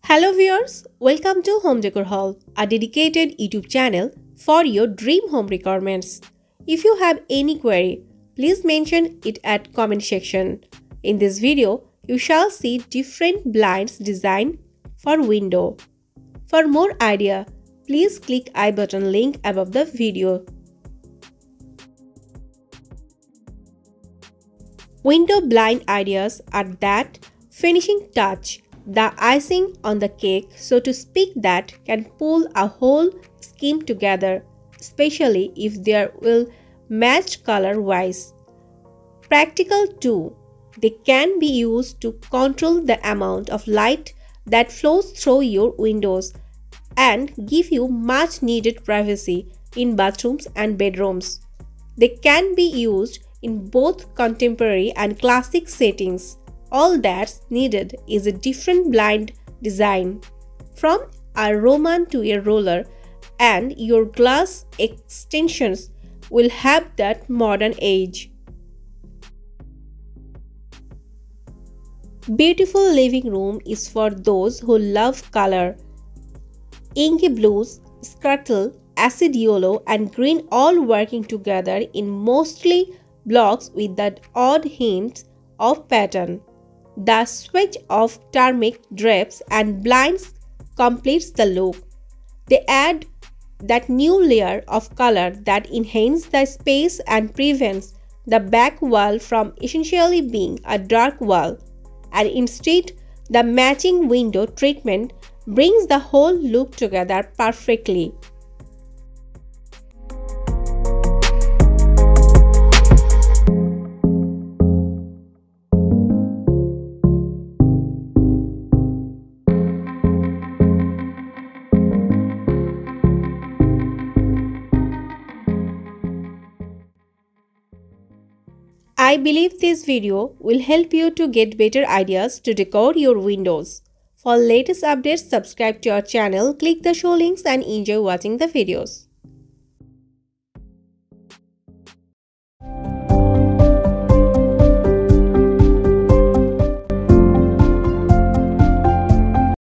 Hello viewers, welcome to Home Decor Hall, a dedicated YouTube channel for your dream home requirements. If you have any query, please mention it at comment section. In this video, you shall see different blinds design for window. For more idea, please click I button link above the video. Window blind ideas are that finishing touch, the icing on the cake, so to speak, that can pull a whole scheme together, especially if they will match color wise. Practical too, they can be used to control the amount of light that flows through your windows and give you much needed privacy in bathrooms and bedrooms. They can be used in both contemporary and classic settings. All that's needed is a different blind design, from a Roman to a roller, and your glass extensions will have that modern edge. Beautiful living room is for those who love color. Inky blues, scuttle, acid yellow and green all working together in mostly blocks with that odd hint of pattern. The switch of turmeric drapes and blinds completes the look. They add that new layer of color that enhances the space and prevents the back wall from essentially being a dark wall, and instead the matching window treatment brings the whole look together perfectly. I believe this video will help you to get better ideas to decor your windows. For latest updates, subscribe to our channel, click the show links and enjoy watching the videos.